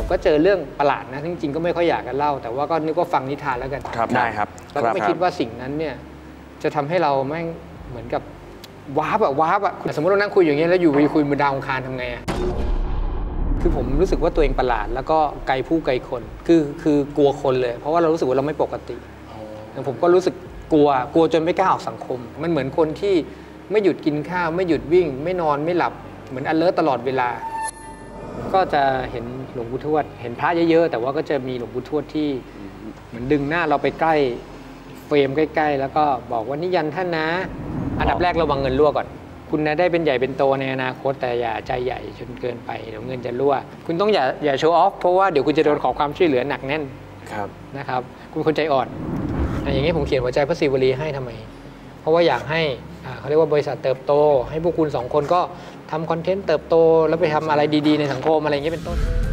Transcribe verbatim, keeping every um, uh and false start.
ผมก็เจอเรื่องประหลาดนะจริงๆก็ไม่ค่อยอยากจะเล่าแต่ว่าก็นึกว่าฟังนิทานแล้วกันครับได้ครับเราก็ไม่คิดว่าสิ่งนั้นเนี่ยจะทำให้เราแม่งเหมือนกับว้าบอะว้าบอะสมมติเรานั่งคุยอย่างเงี้ยแล้วอยู่คุยบนดาวอังคารทำไงอะคือผมรู้สึกว่าตัวเองประหลาดแล้วก็ไกลผู้ไกลคนคือคือกลัวคนเลยเพราะว่าเรารู้สึกว่าเราไม่ปกติผมก็รู้สึกกลัวกลัวจนไม่กล้าออกสังคมมันเหมือนคนที่ไม่หยุดกินข้าวไม่หยุดวิ่งไม่นอนไม่หลับเหมือน alert ตลอดเวลาก็จะเห็นหลวงปู่ทวดเห็นพระเยอะๆแต่ว่าก็จะมีหลวงปู่ทวดที่เหมือนดึงหน้าเราไปใกล้เฟรมใกล้ๆแล้วก็บอกว่านิยันท่านนะอันดับแรกระวังเงินรั่วก่อนคุณนะได้เป็นใหญ่เป็นโตในอนาคตแต่อย่าใจใหญ่จนเกินไปเดี๋ยวเงินจะรั่วคุณต้องอย่าอย่าโชว์ออฟเพราะว่าเดี๋ยวคุณจะโดนขอความช่วยเหลือหนักแน่นนะครับคุณคนใจอ่อนอย่างนี้ผมเขียนหัวใจพระศิวลีให้ทำไมเพราะว่าอยากให้เขาเรียกว่าบริษัทเติบโตให้พวกคุณสองคนก็ทำคอนเทนต์เติบโตแล้วไปทำอะไรดีๆในสังคมอะไรอย่างนี้เป็นต้น